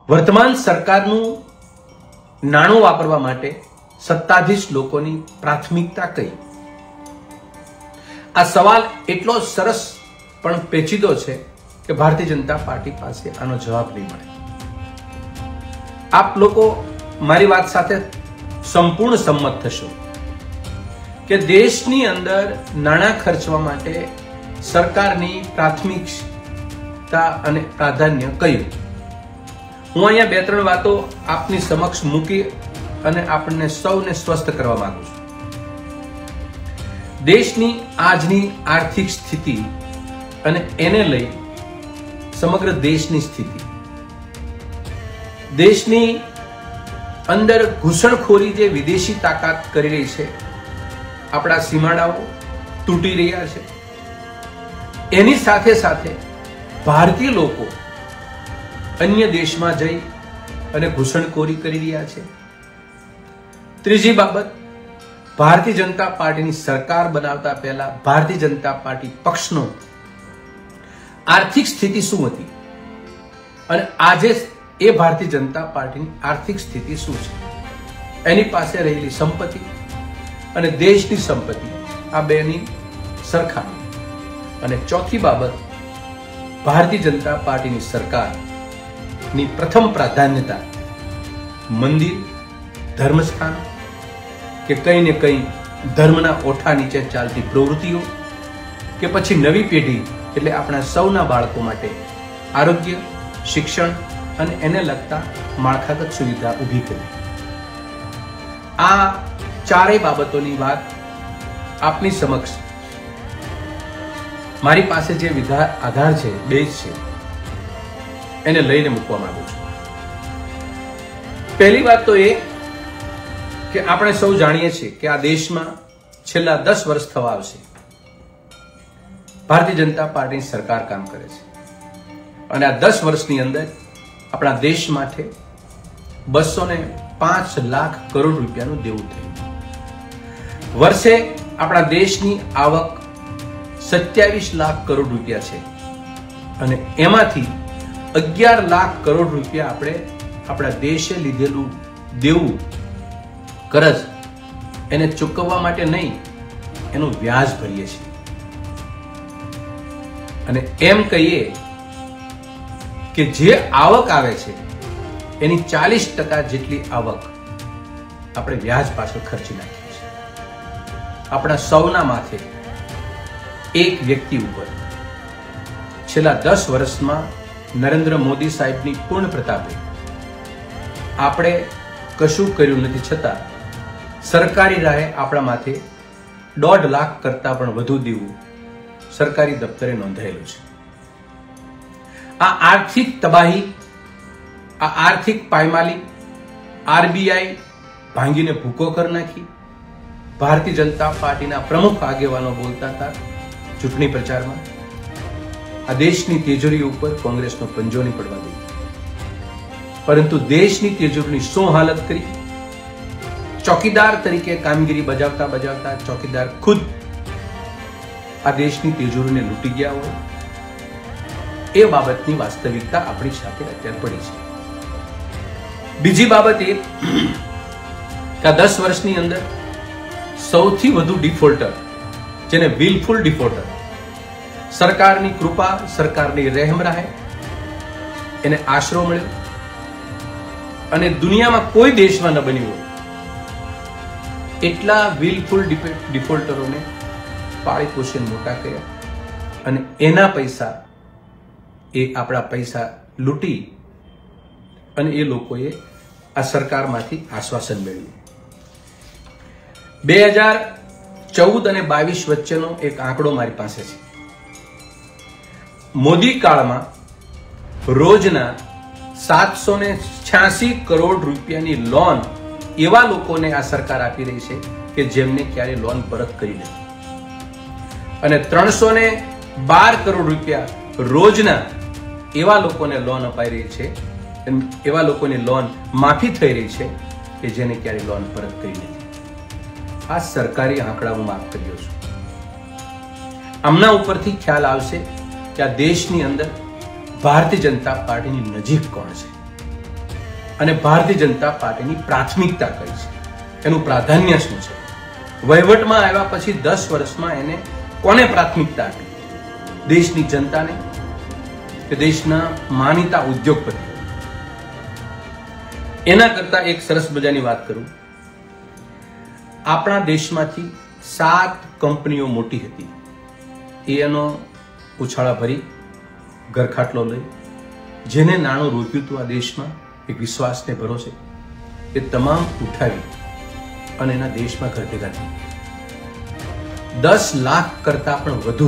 વર્તમાન સરકારનું નાણું વાપરવા માટે સત્તાધીશ લોકોની પ્રાથમિકતા કઈ? આ સવાલ એટલો સરસ પણ પેચીદો છે કે ભારતીય જનતા પાર્ટી પાસે આનો જવાબ નહીં મળે. આપ લોકો મારી વાત સાથે સંપૂર્ણ સંમત થશો કે દેશની અંદર નાણાં ખર્ચવા માટે સરકારની પ્રાથમિકતા અને પ્રાધાન્ય કયું? હું અહીંયા બે ત્રણ વાતો આપની સમક્ષ મૂકી અને આપણને સૌને સ્વસ્થ કરવા માંગુ છું. દેશની આજની આર્થિક સ્થિતિ અને એને લઈ સમગ્ર દેશની સ્થિતિ, દેશની અંદર ઘૂસણખોરી જે વિદેશી તાકાત કરી રહી છે, આપણા સીમાડાઓ તૂટી રહ્યા છે, એની સાથે સાથે ભારતીય લોકો અન્ય દેશમાં જઈ અને ઘૂસણખોરી કરી રહ્યા છે. ત્રીજી બાબત, ભારતીય જનતા પાર્ટીની સરકાર બનાવતા પહેલા ભારતીય જનતા પાર્ટી પક્ષનો આર્થિક સ્થિતિ શું હતી અને આજે એ ભારતીય જનતા પાર્ટીની આર્થિક સ્થિતિ શું છે, એની પાસે રહેલી સંપત્તિ અને દેશની સંપત્તિ, આ બેની સરખામણી. અને ચોથી બાબત, ભારતીય જનતા પાર્ટીની સરકારની પ્રથમ પ્રાધાન્યતા મંદિર, ધર્મસ્થાન કે કંઈ ને કંઈ ધર્મના ઓઠા નીચે ચાલતી પ્રવૃત્તિઓ કે પછી નવી પેઢી એટલે આપણા સૌના બાળકો માટે આરોગ્ય, શિક્ષણ અને એને લગતા માળખાગત સુવિધા ઊભી કરી. આ ચારેય બાબતોની વાત આપની સમક્ષ મારી પાસે જે આધાર છે, બેઝ છે, એને લઈને મૂકવા માંગુ છું. પહેલી વાત તો એ કે આપણે સૌ જાણીએ છીએ કે આ દેશમાં છેલ્લા 10 વર્ષ થવા આવશે ભારતીય જનતા પાર્ટીની સરકાર કામ કરે છે અને આ 10 વર્ષની અંદર આપણા દેશ માટે 205 લાખ કરોડ રૂપિયાનું દેવું થયું. વર્ષે આપણા દેશની આવક 27 લાખ કરોડ રૂપિયા છે અને એમાંથી 11 લાખ કરોડ રૂપિયા આપણે આપણા દેશે લીધેલું દેવું, કરજ, એને ચૂકવવા માટે નહીં, એનું વ્યાજ ભરીએ છીએ. અને એમ કહીએ કે જે આવક આવે છે એની 40% જેટલી આવક આપણે વ્યાજ પાછળ ખર્ચી નાખીએ છીએ. આપણા સૌના માથે એક વ્યક્તિ ઉપર છેલ્લા 10 વર્ષમાં નરેન્દ્ર મોદી સાહેબની પૂર્ણ પ્રતાપે આપણે કશું કર્યું નથી, છતાં સરકારી રાહે આપણા માથે 1.5 લાખ કરતા પણ વધુ દેવું સરકારી દફતરે નોંધાયેલું છે. આ આર્થિક તબાહી, આ આર્થિક પાયમાલી આરબીઆઈ ભાંગીને ભૂકો કરી નાખી. ભારતીય જનતા પાર્ટીના પ્રમુખ આગેવાનો બોલતા હતા ચૂંટણી પ્રચારમાં, આ દેશની તિજોરી ઉપર કોંગ્રેસનો પંજો નહીં પડવા દે. પરંતુ દેશની તિજોરીની શું હાલત કરી, ચોકીદાર તરીકે કામગીરી બજાવતા બજાવતા ચોકીદાર ખુદ આ દેશની તિજોરીને લૂંટી ગયા હોય, એ બાબતની વાસ્તવિકતા આપણી સાથે અત્યારે પડી છે. બીજી બાબત એ કે 10 વર્ષની અંદર સૌથી વધુ ડિફોલ્ટર, જેને વિલફુલ ડિફોલ્ટર, સરકારની કૃપા, સરકારની રહેમ રાહે એને આશરો મળ્યો અને દુનિયામાં કોઈ દેશમાં ન બન્યું હોય એટલા વિલફુલ ડિફોલ્ટરોને પાળી પોષીને મોટા કર્યા અને એના પૈસા, એ આપણા પૈસા લૂંટી અને એ લોકોએ આ સરકારમાંથી આશ્વાસન મેળવ્યું. 2014 અને 22 વચ્ચેનો એક આંકડો મારી પાસે છે. મોદી કાળમાં રોજના 786 કરોડ રૂપિયાની લોન એવા લોકોને આ સરકાર આપી રહી છે કે જેમને ક્યારે લોન પરત કરી નથી, અને 312 કરોડ રૂપિયા રોજના એવા લોકોને લોન અપાઈ રહી છે, એવા લોકોની લોન માફી થઈ રહી છે કે જેને ક્યારે લોન પરત કરી નથી. આ સરકારી આંકડા હું માફ કર્યો છું. આમના ઉપરથી ખ્યાલ આવશે કે આ દેશની અંદર ભારતીય જનતા પાર્ટીની નજીક કોણ છે. અને ભારતીય જનતા પાર્ટીની પ્રાથમિકતા કઈ છે, એનું પ્રાધાન્ય શું છે, વહીવટમાં આવ્યા પછી 10 વર્ષમાં એને કોને પ્રાથમિકતા આપી, દેશની જનતાને કે દેશના માનીતા ઉદ્યોગપતિઓ? એના કરતા એક સરસ મજાની વાત કરું. આપણા દેશમાંથી 7 કંપનીઓ મોટી હતી, એનો ઉછાળા ભરી ઘરખાટલો લઈ જેને નાણું રોક્યું હતું આ દેશમાં એક વિશ્વાસને ભરોસે, એ તમામ ઉઠાવી અને એના દેશમાં ઘર ભેગા થઈ. 10 લાખ કરતા પણ વધુ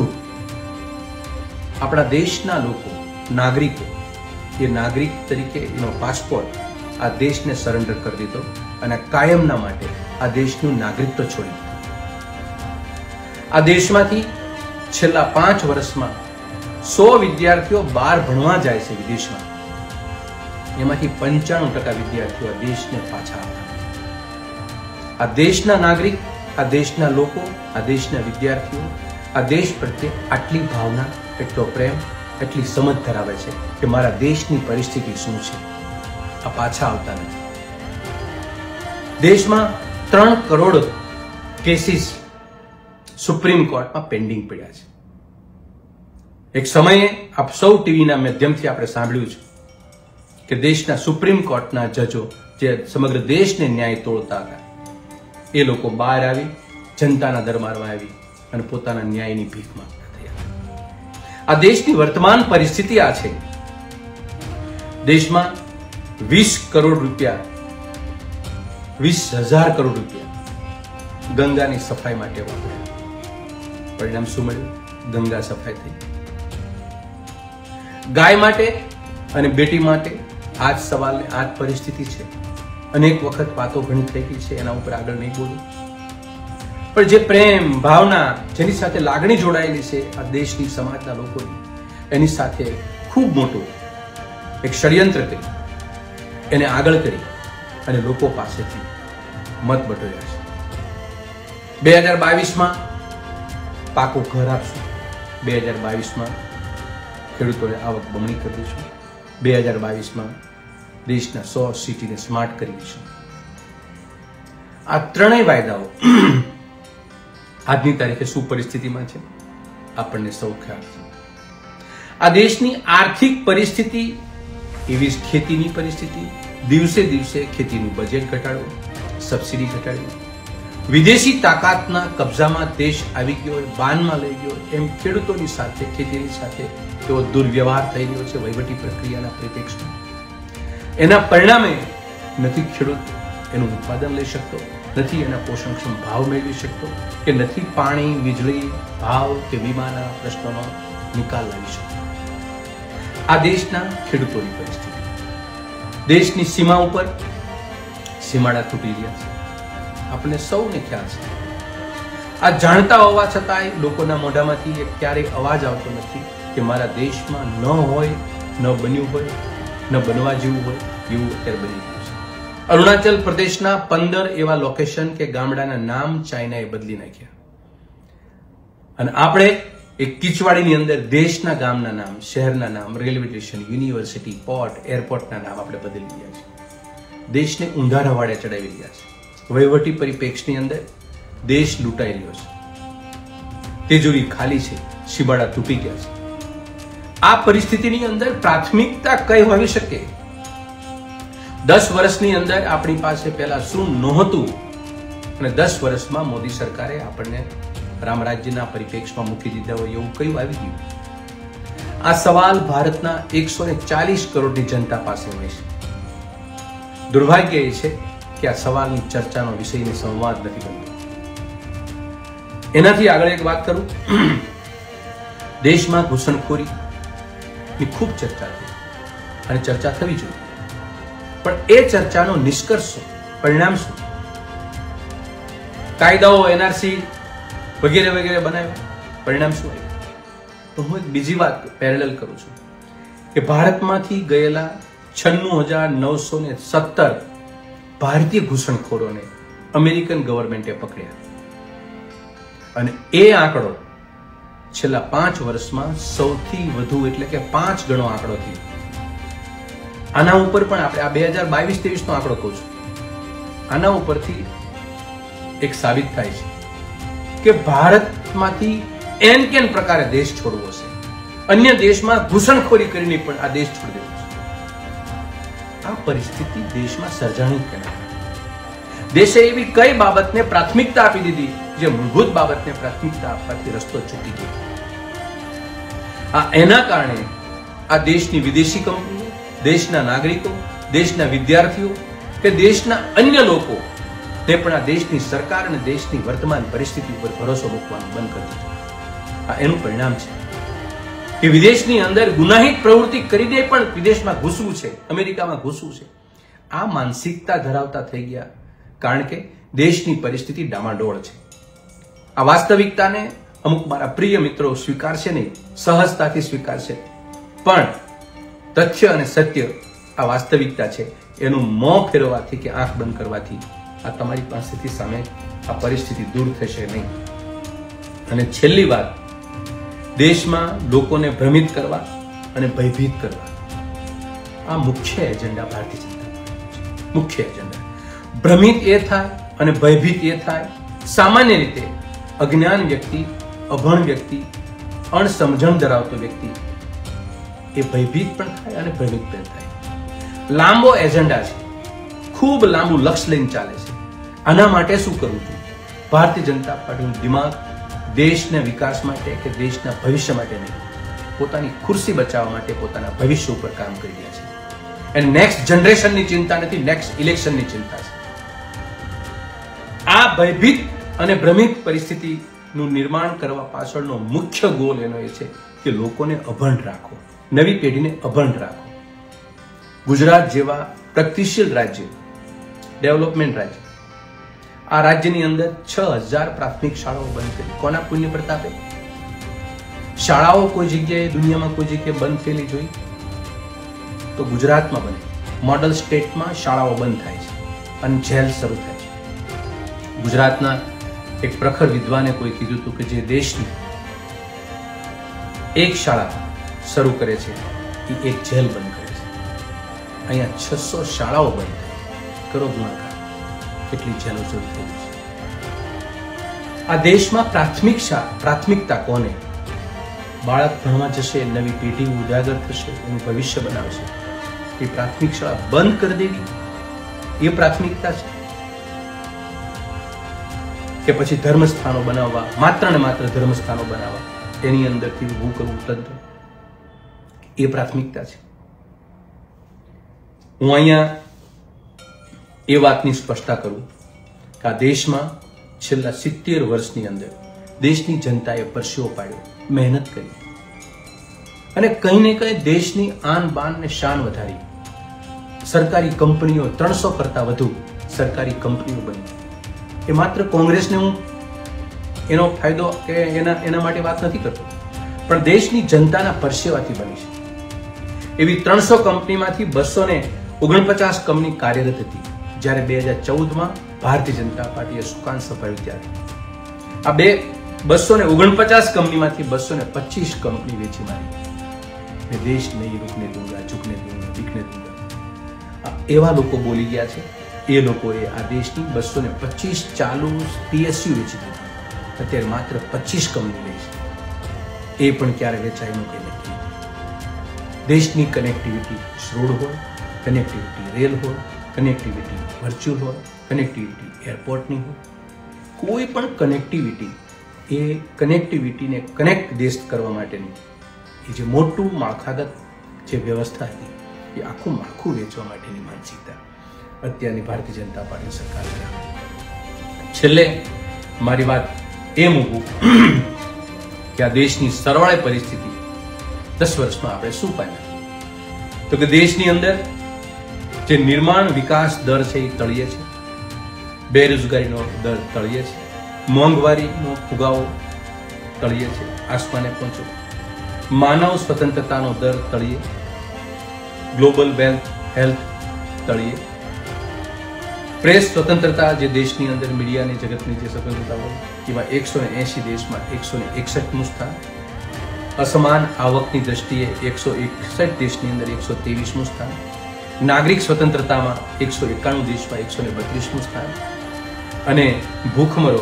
આપણા દેશના લોકો, નાગરિકો, એ નાગરિક તરીકે એનો પાસપોર્ટ આ દેશને સરેન્ડર કરી દીધો અને કાયમના માટે આ દેશનું નાગરિકત્વ છોડી દીધું. આ દેશમાંથી છેલ્લા 5 વર્ષમાં 100 વિદ્યાર્થીઓ બહાર ભણવા જાય છે વિદેશમાં, એમાંથી 95% વિદ્યાર્થીઓ આ દેશને પાછા આવતા. આ દેશના નાગરિક, આ દેશના લોકો, આ દેશના વિદ્યાર્થીઓ આ દેશ પ્રત્યે આટલી ભાવના, એટલો પ્રેમ, એટલી સમજ ધરાવે છે કે મારા દેશની પરિસ્થિતિ શું છે, આ પાછા આવતા નથી. દેશમાં 3 કરોડ કેસીસ સુપ્રીમ કોર્ટમાં પેન્ડિંગ પડ્યા છે. એક સમયે આપ સૌ ટીવીના માધ્યમથી આપણે સાંભળ્યું છે કે દેશના સુપ્રીમ કોર્ટના જજો જે સમગ્ર દેશને ન્યાય તોડતા હતા, એ લોકો બહાર આવી જનતાના દરબારમાં આવી અને પોતાના ન્યાયની ભીખ માંગતા થયા. આ દેશની વર્તમાન પરિસ્થિતિ આ છે. દેશમાં 20 કરોડ રૂપિયા, 20,000 કરોડ રૂપિયા ગંગાની સફાઈ માટે વાપર્યા. પરિણામ શું મળ્યું? ગંગા સફાઈ થઈ. ગાય માટે અને બેટી માટે આ જ સવાલ, આ જ પરિસ્થિતિ છે. અનેક વખત વાતો ઘણી થઈ ગઈ છે, એના ઉપર આગળ નહીં બોલું. પણ જે પ્રેમ, ભાવના, જેની સાથે લાગણી જોડાયેલી છે આ દેશની, સમાજના લોકોની, એની સાથે ખૂબ મોટું એક ષડયંત્ર કરી એને આગળ કરી અને લોકો પાસેથી મત બટોર્યા છે. 2022માં પાકું ઘર આપશું, 2022માં ખેડૂતોને આવક બમણી કરી દઈશું, 2022માં દેશના 100 સિટીને સ્માર્ટ કરી દઈશું. આ ત્રણેય વાયદાઓ આજની તારીખે શું પરિસ્થિતિમાં છે આપણને સૌ ખ્યાલ છે. આ દેશની આર્થિક પરિસ્થિતિ એવી ખેતીની પરિસ્થિતિ, દિવસે દિવસે ખેતીનું બજેટ ઘટાડવું, સબસિડી ઘટાડવી, વિદેશી તાકાતના કબજામાં દેશ આવી ગયો, બાનમાં લઈ ગયો, એમ ખેડૂતોની સાથે, ખેતીની સાથે એવો દુર્વ્યવહાર થઈ રહ્યો છે વહીવટી પ્રક્રિયાના પરિપ્રેક્ષમાં. એના પરિણામે નથી ખેડૂત એનું ઉત્પાદન લઈ શકતો, નથી એના પોષણક્ષમ ભાવ મેળવી શકતો, કે નથી પાણી, વીજળી, ભાવ કે વીમાના પ્રશ્નોનો નિકાલ લાવી શકતો. આ દેશના ખેડૂતોની પરિસ્થિતિ. દેશની સીમા ઉપર સીમાડા તૂટી રહ્યા છે, આપણને સૌને ખ્યાલ છે. આ જાણતા હોવા છતાંય લોકોના મોઢામાંથી ક્યારેય અવાજ આવતો નથી કે મારા દેશમાં ન હોય, ન બન્યું હોય, ન બનવા જેવું હોય એવું અત્યારે બની ગયું છે. અરુણાચલ પ્રદેશના 15 એવા લોકેશન કે ગામડાના નામ ચાઇનાએ બદલી નાખ્યા અને આપણે એક કીચવાડીની અંદર દેશના ગામના નામ, શહેરના નામ, રેલવે સ્ટેશન, યુનિવર્સિટી, પોર્ટ, એરપોર્ટના નામ આપણે બદલી રહ્યા છીએ. દેશને ઊંધા રવાડે ચડાવી રહ્યા છે. વહીવટી પરિપ્રેક્ષની અંદર દેશ લૂંટાઈ રહ્યો છે, તિજોરી ખાલી છે, શિબાડા તૂટી ગયા છે. આ પરિસ્થિતિની અંદર પ્રાથમિકતા કઈ હોવી શકે? 10 વર્ષની અંદર આપણી પાસે પહેલા શું નહોતું અને 10 વર્ષમાં મોદી સરકારે આપણને રામરાજ્યના પરિપ્રેક્ષમાં મૂકી દીધા હોય એવું કયું આવી ગયું? આ સવાલ ભારતના 140 કરોડની જનતા પાસે હોય છે. દુર્ભાગ્ય એ છે કે આ સવાલની ચર્ચાનો વિષયને સંવાદ નથી બનતો. એનાથી આગળ એક વાત કરું. દેશમાં ઘૂસણખોરીની ખૂબ ચર્ચા થઈ અને ચર્ચા થવી જોઈએ, પણ એ ચર્ચાનો નિષ્કર્ષ શું, પરિણામ શું? કાયદાઓ, NRC વગેરે વગેરે બનાવ્યા, પરિણામ શું આવ્યું? તો હું એક બીજી વાત પેરેલલ કરું છું કે ભારતમાંથી ગયેલા 96,917 ભારતીય ઘૂસણખોરોને અમેરિકન ગવર્મેન્ટે પકડ્યા અને એ આંકડો છેલ્લા 5 વર્ષમાં સૌથી વધુ, એટલે કે 5 ગણો આંકડો થયો. આના ઉપર પણ આપણે આ 2022-23 નો આંકડો કહું છું, આના ઉપરથી એક સાબિત થાય છે કે ભારતમાંથી એન પ્રકારે દેશ છોડવો છે, અન્ય દેશમાં ઘૂસણખોરી કરીને પણ આ દેશ છોડી દેવો છે. આ પરિસ્થિતિ દેશમાં સર્જાણી કેમ? દેશે એવી કઈ બાબતને પ્રાથમિકતા આપી દીધી જે મૂળભૂત બાબતને પ્રાથમિકતા આપવાથી રસ્તો ચૂકી ગયો? એના કારણે આ દેશની વિદેશી કંપનીઓ, દેશના નાગરિકો, દેશના વિદ્યાર્થીઓ કે દેશના અન્ય લોકો ને પણ આ દેશની સરકાર અને દેશની વર્તમાન પરિસ્થિતિ ઉપર ભરોસો મૂકવાનું બંધ કરી દીધું. આ એનું પરિણામ છે કે વિદેશની અંદર ગુનાહિત પ્રવૃત્તિ કરીને પણ વિદેશમાં ઘૂસવું છે, અમેરિકામાં ઘૂસવું છે, આ માનસિકતા ધરાવતા થઈ ગયા. કારણ કે દેશની પરિસ્થિતિ ડામાડોળ છે. આ વાસ્તવિકતાને અમુક મારા પ્રિય મિત્રો સ્વીકારશે નહીં, સહજતાથી સ્વીકારશે, પણ તથ્ય અને સત્ય આ વાસ્તવિકતા છે. એનું મોં ફેરવવાથી કે આંખ બંધ કરવાથી આ તમારી પાસેથી સામે આ પરિસ્થિતિ દૂર થશે નહીં. અને છેલ્લી વાત, દેશમાં લોકોને ભ્રમિત કરવા અને ભયભીત કરવા, આ મુખ્ય એજન્ડા ભારતીય જનતા પાર્ટીનો છે. મુખ્ય એજન્ડા ભ્રમિત એ થાય અને ભયભીત એ થાય. સામાન્ય રીતે અજ્ઞાન વ્યક્તિ, અભણ વ્યક્તિ, અણસમજણ ધરાવતો વ્યક્તિ એ ભયભીત પણ થાય અને ભ્રમિત પણ થાય. લાંબો એજન્ડા છે, ખૂબ લાંબુ લક્ષ્ય લઈને ચાલે છે. આના માટે શું કરવું જોઈએ? ભારતીય જનતા પાર્ટીનું દિમાગ દેશના વિકાસ માટે કે દેશના ભવિષ્ય માટે નહીં, પોતાની ખુરશી બચાવવા માટે પોતાના ભવિષ્ય ઉપર કામ કરી રહ્યા છે. અને નેક્સ્ટ જનરેશનની ચિંતા નથી, નેક્સ્ટ ઇલેક્શનની ચિંતા છે. આ ભયભીત અને ભ્રમિત પરિસ્થિતિનું નિર્માણ કરવા પાછળનો મુખ્ય ગોલ એનો એ છે કે લોકોને અભણ રાખો, નવી પેઢીને અભણ રાખો. ગુજરાત જેવા પ્રગતિશીલ રાજ્ય, ડેવલપમેન્ટ રાજ્ય, આ રાજ્યની અંદર 6000 પ્રાથમિક શાળાઓ બંધ કરી. કોના પુણ્ય પ્રતાપે? શાળાઓ કોઈ જગ્યાએ દુનિયામાં કોઈ જગ્યાએ બંધ થયેલી જોઈ તો ગુજરાતમાં બને. મોડલ સ્ટેટમાં શાળાઓ બંધ થાય છે અને જેલ શરૂ થાય છે. ગુજરાતના એક પ્રખર વિદ્વાને કોઈ કીધું હતું કે જે દેશની એક શાળા શરૂ કરે છે એ એક જેલ બંધ કરે છે. અહીંયા 600 શાળાઓ બંધ થાય, કરો ગુણાકાર, કેટલી જેલો શરૂ થઈ છે. આ દેશમાં પ્રાથમિકતા કોને? બાળક ભણવા જશે, નવી પેઢી ઉજાગર થશે, એનું ભવિષ્ય બનાવશે. એ પ્રાથમિક શાળા બંધ કરી દેવી એ પ્રાથમિકતા છે કે પછી ધર્મસ્થાનો બનાવવા, માત્ર ને માત્ર ધર્મસ્થાનો બનાવવા, એની અંદરથી ઊભું કરવું તંત્ર, એ પ્રાથમિકતા છે? હું અહીંયા એ વાતની સ્પષ્ટતા કરું કે આ દેશમાં છેલ્લા 70 વર્ષની અંદર દેશની જનતાએ પરસેવો પાડ્યો, મહેનત કરી અને કંઈ ને કંઈ દેશની આન બાન ને શાન વધારી. સરકારી કંપનીઓ 300 કરતા વધુ સરકારી કંપનીઓ બની. એ માત્ર કોંગ્રેસને હું એનો ફાયદો કે એના માટે વાત નથી કરતો, પણ દેશની જનતાના પરસેવાથી બની છે. એવી 300 કંપનીમાંથી 249 કંપની કાર્યરત હતી જ્યારે 2014માં ભારતીય જનતા પાર્ટીએ સુકાન સપાવ્યું ત્યારે. આ 249 કંપનીમાંથી 225 કંપની વેચી મારી. મેં દેશ નહીં રૂકને દૂંગા, ઝુકને દૂંગા, બીકને દૂંગા. એવા લોકો બોલી ગયા છે. એ લોકોએ આ દેશની 225 ચાલુ PSU વેચી દીધી. અત્યારે માત્ર 25 કંપની લે છે. એ પણ ક્યારે વેચાય એનું કંઈ નક્કી નથી. દેશની કનેક્ટિવિટી રોડ હોય, કનેક્ટિવિટી રેલ હોય, કનેક્ટિવિટી વર્ચ્યુઅલ હોય, કનેક્ટિવિટી એરપોર્ટની હોય, કોઈ પણ કનેક્ટિવિટી એ કનેક્ટિવિટીને કનેક્ટ દેશ કરવા માટેની એ જે મોટું માળખાગત જે વ્યવસ્થા હતી એ આખું માળખું વેચવા માટેની માનસિકતા અત્યારની ભારતીય જનતા પાર્ટી સરકાર ધરાવે. છેલ્લે મારી વાત એ મૂકું કે આ દેશની સરવાળે પરિસ્થિતિ 10 વર્ષમાં આપણે શું પામ્યા? તો કે દેશની અંદર જે નિર્માણ વિકાસ દર છે એ તળિયે છે, બેરોજગારીનો દર તળિયે છે, મોંઘવારીનો ફુગાવો તળિયે છે, આસમાને પહોંચ્યો, માનવ સ્વતંત્રતાનો દર તળિયે, ગ્લોબલ હેલ્થ તળિયે, પ્રેસ સ્વતંત્રતા જે દેશની અંદર મીડિયાની જગતની જે સ્વતંત્રતા હોય એમાં 180 દેશમાં 161મું સ્થાન, અસમાન આવકની દ્રષ્ટિએ 161 દેશની અંદર 123મું સ્થાન, નાગરિક સ્વતંત્રતામાં 191 દેશમાં 132મું સ્થાન, અને ભૂખમરો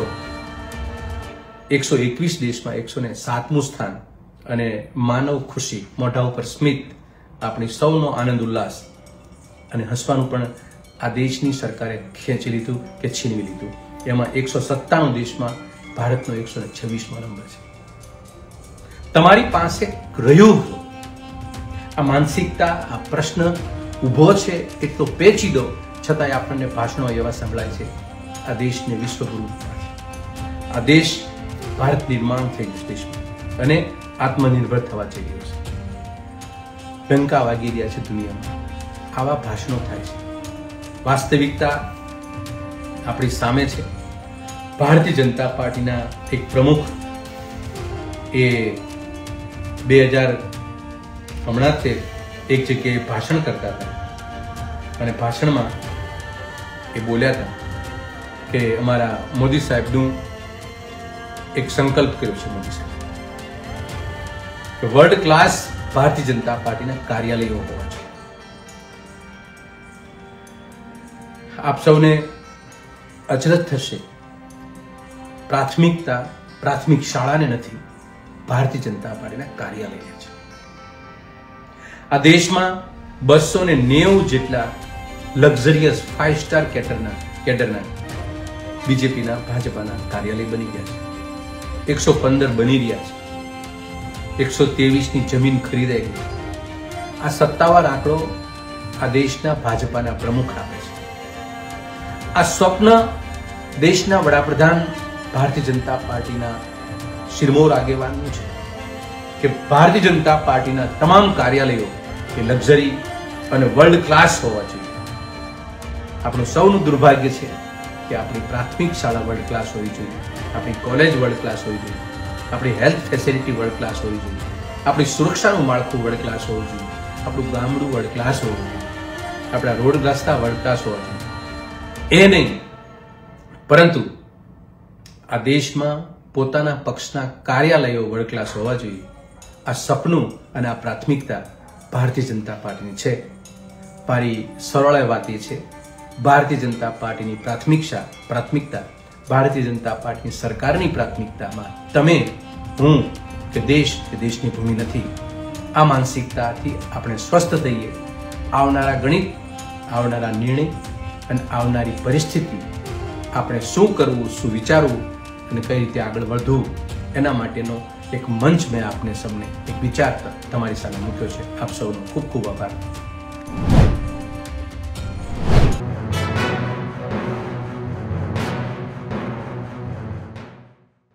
121 દેશમાં 107મું સ્થાન, અને માનવ ખુશી, મોઢા ઉપર સ્મિત, આપણી સૌનો આનંદ ઉલ્લાસ અને હસવાનું પણ આ દેશની સરકારે ખેંચી લીધું કે છીનવી લીધું. એમાં 197 દેશમાં ભારતનો 126મો નંબર છે. તમારી પાસે રહ્યું આ માનસિકતા, આ પ્રશ્ન ઊભો છે એટલો પેચીદો, છતાંય આપણને ભાષણો એવા સંભળાય છે આ દેશને વિશ્વગુરુ, આ દેશ ભારત નિર્માણ થઈ ગયું દેશમાં અને આત્મનિર્ભર થવા જઈ રહ્યું છે. ડંકા વાગી રહ્યા છે દુનિયામાં, આવા ભાષણો થાય છે. વાસ્તવિકતા આપણી સામે છે. ભારતીય જનતા પાર્ટીના એક પ્રમુખ એ 2000 હમણાં તે એક જગ્યાએ ભાષણ કરતા હતા અને ભાષણમાં એ બોલ્યા હતા કે અમારા મોદી સાહેબનું એક સંકલ્પ કર્યો છે મોદી સાહેબ કે વર્લ્ડ ક્લાસ ભારતીય જનતા પાર્ટીના કાર્યાલયો હોવા જોઈએ. આપ સૌને અચરજ થશે, પ્રાથમિક શાળાને નથી, ભારતીય જનતા પાર્ટીના કાર્યાલય છે. આ દેશમાં 290 જેટલા લક્ઝરિયસ 5 સ્ટાર કેડરના બીજેપીના, ભાજપાના કાર્યાલય બની ગયા છે. 115 બની રહ્યા છે. 123ની જમીન ખરીદાઈ ગઈ. આ સત્તાવાર આંકડો આ દેશના ભાજપાના પ્રમુખ આપે છે. આ સ્વપ્ન દેશના વડાપ્રધાન ભારતીય જનતા પાર્ટીના શિરમોર આગેવાનનું છે કે ભારતીય જનતા પાર્ટીના તમામ કાર્યાલયો એ લક્ઝરી અને વર્લ્ડ ક્લાસ હોવા જોઈએ. આપણું સૌનું દુર્ભાગ્ય છે કે આપણી પ્રાથમિક શાળા વર્લ્ડ ક્લાસ હોવી જોઈએ, આપણી કોલેજ વર્લ્ડ ક્લાસ હોવી જોઈએ, આપણી હેલ્થ ફેસિલિટી વર્લ્ડ ક્લાસ હોવી જોઈએ, આપણી સુરક્ષાનું માળખું વર્લ્ડ ક્લાસ હોવું જોઈએ, આપણું ગામડું વર્લ્ડ ક્લાસ હોવું જોઈએ, આપણા રોડ રસ્તા વર્લ્ડ ક્લાસ હોવા જોઈએ. એ નહીં, પરંતુ આ દેશમાં પોતાના પક્ષના કાર્યાલયો વર્લ્ડ ક્લાસ હોવા જોઈએ. આ સપનું અને આ પ્રાથમિકતા ભારતીય જનતા પાર્ટીની છે. મારી સરળ વાત એ છે, ભારતીય જનતા પાર્ટીની પ્રાથમિકતા, ભારતીય જનતા પાર્ટીની સરકારની પ્રાથમિકતામાં તમે, હું કે દેશની ભૂમિ નથી. આ માનસિકતાથી આપણે સ્વસ્થ થઈએ. આવનારા ગણિત, આવનારા નિર્ણય અને આવનારી પરિસ્થિતિ, આપણે શું કરવું, શું વિચારવું અને કઈ રીતે આગળ વધવું, એના માટેનો એક મંચ મેં આપને સૌને એક વિચાર તમારી સામે મૂક્યો છે. આપ સૌનો ખૂબ ખૂબ આભાર.